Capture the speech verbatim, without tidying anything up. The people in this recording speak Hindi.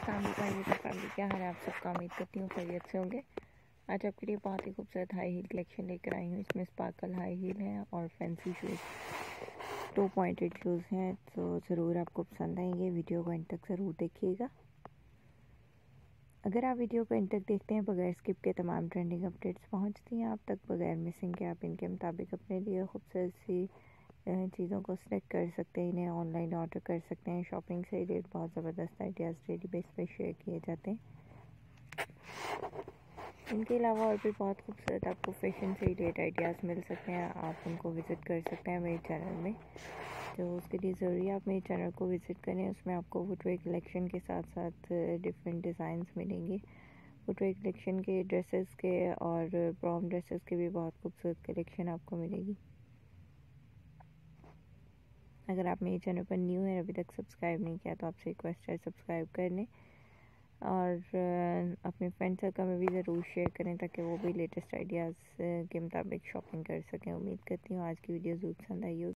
अस्सलाम वालेकुम फैमिली, क्या हाल है आप सबका। उम्मीद करती हूँ खैरियत से होंगे। आज आपके लिए बहुत ही खूबसूरत हाई हील कलेक्शन लेकर आई हूँ। इसमें स्पार्कल हाई हील है और fancy shoes, two pointed shoes हैं, तो ज़रूर आपको पसंद आएंगे। वीडियो को एंड तक ज़रूर देखिएगा। अगर आप वीडियो को एंड तक देखते हैं बगैर स्किप के, तमाम ट्रेंडिंग अपडेट्स पहुँचती हैं आप तक बगैर मिसिंग के। आप इनके मुताबिक अपने लिए खूबसूरत सी चीज़ों को सिलेक्ट कर सकते हैं, इन्हें ऑनलाइन ऑर्डर कर सकते हैं। शॉपिंग से रिलेटेड बहुत ज़बरदस्त आइडियाज़ डेली बेस पे शेयर किए जाते हैं। इनके अलावा और भी बहुत खूबसूरत आपको फैशन से रिलेटेड आइडियाज़ मिल सकते हैं। आप उनको विज़िट कर सकते हैं मेरे चैनल में। तो उसके लिए ज़रूरी आप मेरे चैनल को विज़िट करें। उसमें आपको फुटवेयर कलेक्शन के साथ साथ डिफरेंट डिज़ाइंस मिलेंगे। फुटवेयर कलेक्शन के, ड्रेसेस के और प्रॉम ड्रेसेस के भी बहुत खूबसूरत कलेक्शन आपको मिलेगी। अगर आप मेरे चैनल पर न्यू हैं, अभी तक सब्सक्राइब नहीं किया, तो आपसे रिक्वेस्ट है सब्सक्राइब कर लें और अपने फ्रेंड सर्कल में भी ज़रूर शेयर करें ताकि वो भी लेटेस्ट आइडियाज़ के मुताबिक शॉपिंग कर सकें। उम्मीद करती हूँ आज की वीडियो ज़रूर पसंद आई होगी।